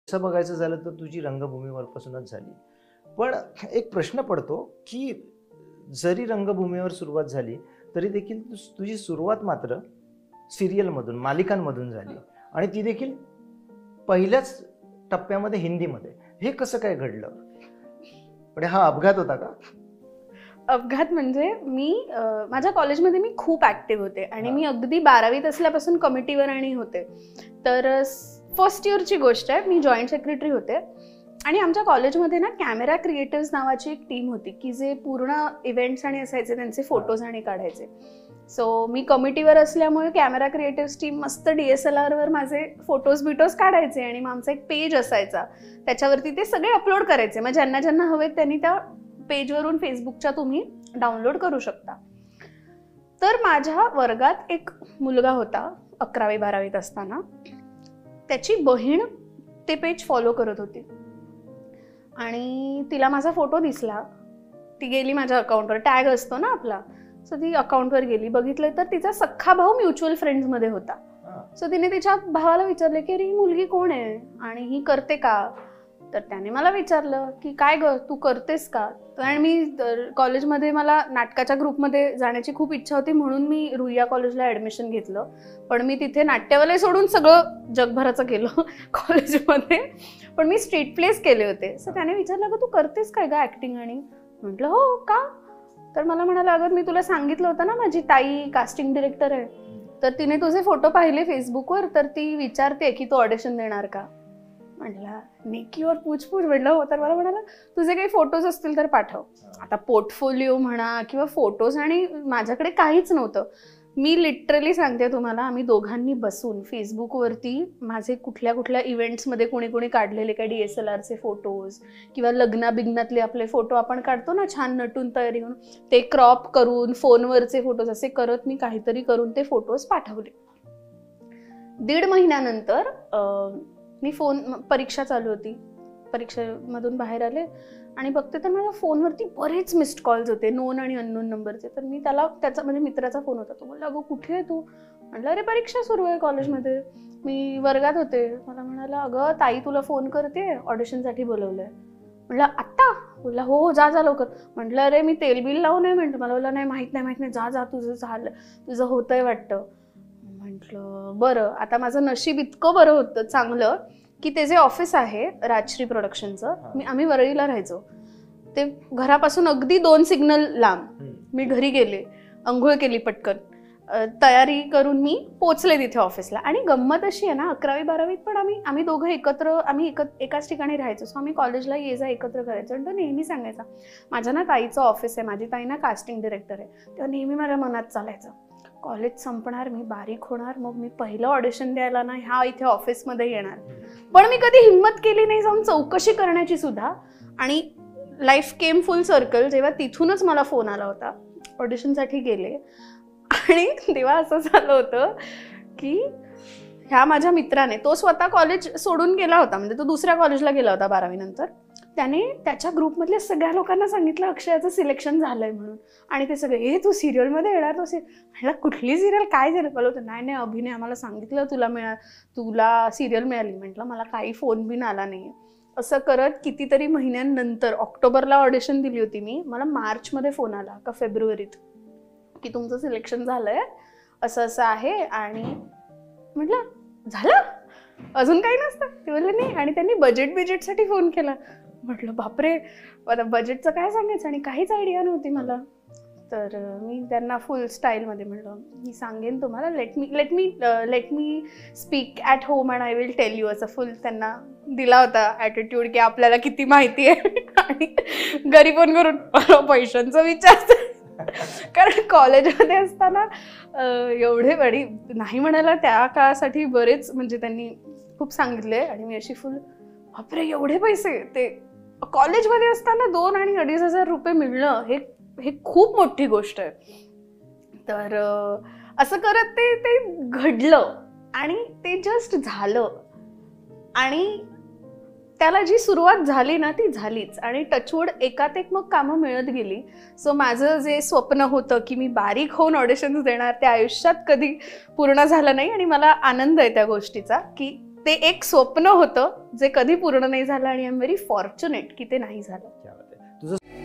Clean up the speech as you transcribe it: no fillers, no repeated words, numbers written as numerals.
असं बघायचं झालं तर तुझी रंगभूमीवरपासूनच झाली. पण एक प्रश्न पडतो की जरी रंगभूमीवर सुरुवात झाली तरी देखील तुझी सुरुवात मात्र सिरियलमधून, मालिकांमधून झाली आणि ती देखील पहिल्याच टप्प्यामध्ये हिंदीमध्ये. हे कसं काय घडलं? पण हा अपघात होता का? अपघात म्हणजे मी माझ्या कॉलेजमध्ये मी खूप ऍक्टिव्ह होते आणि मी अगदी 12वीत असल्यापासून कमिटीवर आणि होते. तर फर्स्ट इयरची गोष्ट आहे, मी जॉईंट सेक्रेटरी होते आणि आमच्या कॉलेजमध्ये ना कॅमेरा क्रिएटर्स नावाची एक टीम होती की जे पूर्ण इव्हेंट्स आणि असायचे त्यांचे फोटोज आणि काढायचे. सो मी कमिटीवर असल्यामुळे कॅमेरा क्रिएटर्स टीम मस्त DSLR वर माझे फोटोज काढायचे आणि मग आमचा एक पेज असायचा, त्याच्यावरती ते सगळे अपलोड करायचे. मग ज्यांना ज्यांना हवेत त्यांनी त्या पेजवरून फेसबुकच्या तुम्ही डाउनलोड करू शकता. तर माझ्या वर्गात एक मुलगा होता 11वी-12वीत असताना, त्याची बहीण ते पेज फॉलो करत होती आणि तिला माझा फोटो दिसला. ती गेली माझ्या अकाउंटवर, टॅग असतो ना आपला, सो ती अकाउंटवर गेली, बघितलं तर तिचा सख्खा भाऊ म्युच्युअल फ्रेंड्समध्ये होता. सो तिने तिच्या भावाला विचारले की अरे ही मुलगी कोण आहे आणि ही करते का? तर त्याने मला विचारलं की काय ग तू करतेस का? कारण मी कॉलेजमध्ये मला नाटकाच्या ग्रुपमध्ये जाण्याची खूप इच्छा होती म्हणून मी रुईया कॉलेजला ॲडमिशन घेतलं. पण मी तिथे नाट्यवलय सोडून सगळं जगभराचं केलं कॉलेजमध्ये, पण मी स्ट्रीट प्लेस केले होते. सो त्याने विचारलं ग तू करतेस काय ग ॲक्टिंग? आणि म्हटलं हो का? तर मला म्हणाला अगं मी तुला सांगितलं होतं ना माझी ताई कास्टिंग डिरेक्टर आहे, तर तिने तुझे फोटो पाहिले फेसबुकवर, तर ती विचारते की तू ऑडिशन देणार का? म्हटलं नेकीवर पूछपूछ. म्हटलं हो. तर मला म्हणाला तुझे काही फोटोज असतील तर पाठव. आता पोर्टफोलिओ म्हणा किंवा फोटोज आणि माझ्याकडे काहीच नव्हतं. मी लिटरली सांगते तुम्हाला, आम्ही दोघांनी बसून फेसबुकवरती माझे कुठल्या कुठल्या इव्हेंट्समध्ये कोणी कोणी काढलेले काय DSLRचे फोटोज किंवा लग्नाबिग्नातले आपले फोटो आपण काढतो ना छान नटून तयारी होऊन, ते क्रॉप करून फोनवरचे फोटोज असे करत मी काहीतरी करून ते फोटोज पाठवले. 1.5 महिन्यानंतर मी परीक्षा चालू होती, परीक्षेमधून बाहेर आले आणि बघते तर माझ्या फोनवरती बरेच मिस्ड कॉल्स होते, नोन आणि अननोन नंबरचे. तर मी त्याचा म्हणजे मित्राचा फोन होता. तो बोलला अगं कुठे आहे तू? म्हटलं अरे परीक्षा सुरू आहे कॉलेजमध्ये, मी वर्गात होते. मला म्हणाला अगं ताई तुला फोन करते, ऑडिशनसाठी बोलवलंय. म्हटलं आत्ता? बोलला हो हो जा लवकर. म्हटलं अरे मी तेल बिल लावू नये. म्हटलं मला बोलला नाही माहीत नाही जा तुझं झालं, तुझं होतंय वाटतं. म्हटलं बरं. आता माझं नशीब इतकं बरं होतं चांगलं की ते जे ऑफिस आहे राजश्री प्रोडक्शनचं, आम्ही वरळीला राहायचो, ते घरापासून अगदी 2 सिग्नल लांब. मी घरी गेले, अंघोळ केली पटकन, तयारी करून मी पोचले तिथे ऑफिसला. आणि गंमत अशी आहे ना 11वी-12वीत पण आम्ही दोघं एकाच ठिकाणी राहायचो. सो आम्ही कॉलेजला ये जा एकत्र करायचो. आणि तो नेहमी सांगायचा माझ्या ना ताईचं ऑफिस आहे, माझी ताई ना कास्टिंग डिरेक्टर आहे. तेव्हा नेहमी माझ्या मनात चालायचं कॉलेज संपणार, मी बारीक होणार, मग मी पहिलं ऑडिशन द्यायला ना ह्या इथे ऑफिसमध्ये येणार. पण मी कधी हिंमत केली नाही जाऊन चौकशी करण्याची सुद्धा. आणि लाईफ केम फुल सर्कल, जेव्हा तिथूनच मला फोन आला होता, ऑडिशनसाठी गेले आणि तेव्हा असं झालं होतं की ह्या माझ्या मित्राने, तो स्वतः कॉलेज सोडून गेला होता, म्हणजे तो दुसऱ्या कॉलेजला गेला होता 12वी नंतर. त्याने त्याच्या ग्रुपमधल्या सगळ्या लोकांना सांगितलं अक्षयाचं सिलेक्शन झालंय म्हणून. आणि ते सगळे तू सिरियलमध्ये येणार? तो म्हटलं कुठली सिरियल, काय सिरियल? बोलत नाही अभिनय, आम्हाला सांगितलं तुला सिरियल मिळाली. म्हटलं मला काही फोन बिन आला नाही. असं करत कितीतरी महिन्यांनंतर ऑक्टोबरला ऑडिशन दिली होती मी, मला मार्चमध्ये फोन आला का फेब्रुवारीत की तुमचं सिलेक्शन झालंय, असं असं आहे. आणि म्हटलं झालं, अजून काही नसतं? ते बोलले नाही. आणि त्यांनी बजेटसाठी फोन केला. म्हटलं बापरे, आता बजेटचं काय सांगायचं, आणि काहीच आयडिया नव्हती मला. तर मी त्यांना फुल स्टाईलमध्ये म्हटलं मी सांगेन तुम्हाला, let me speak at home and I will tell you, असं फुल त्यांना दिला होता ॲटिट्यूड की आपल्याला किती माहिती आहे. आणि घरी फोन करून मला पैशांचा विचार, कारण कॉलेजमध्ये असताना एवढे बडी नाही म्हणायला त्या काळासाठी बरेच, म्हणजे त्यांनी खूप सांगितले. आणि मी अशी फुल बापरे एवढे पैसे, ते कॉलेजमध्ये असताना 2 आणि 2,500 रुपये मिळणं हे खूप मोठी गोष्ट आहे. तर असं करत ते घडलं आणि ते जस्ट झालं. आणि त्याला जी सुरुवात झाली ना ती झालीच. आणि टचवूड एकात एक मग कामं मिळत गेली. सो माझं जे स्वप्न होतं की मी बारीक होऊन ऑडिशन्स देणार, ते आयुष्यात कधी पूर्ण झालं नाही. आणि मला आनंद आहे त्या गोष्टीचा की ते एक स्वप्न होतं जे कधी पूर्ण नाही झालं आणि आय एम व्हेरी फॉर्च्युनेट की ते नाही झालं. क्या बात आहे. तुझं